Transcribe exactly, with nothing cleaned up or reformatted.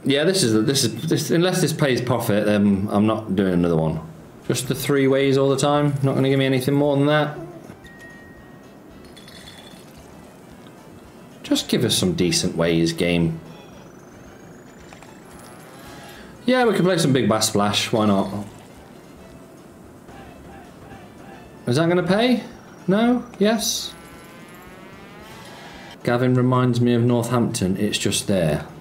Yeah, this is this is this, unless this pays profit, then I'm not doing another one. Just the three ways all the time. Not going to give me anything more than that. Just give us some decent ways, game. Yeah, we can play some Big Bass Splash. Why not? Is that going to pay? No? Yes? Gavin reminds me of Northampton. It's just there.